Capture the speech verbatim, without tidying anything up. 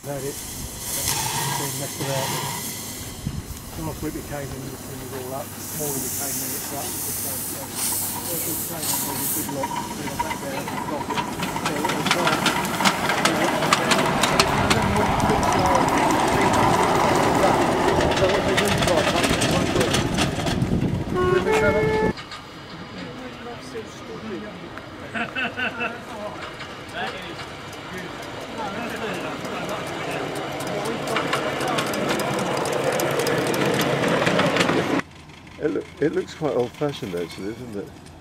Had it, been messed about. Last week we came in, the thing was all up. This morning we came in, it's up. It's the same. So it's the same on the big lot. You know, back there, I've got it. So it was fine. So what they do is like, that's one word. With each other. That is good. It, look, it looks quite old-fashioned actually, doesn't it?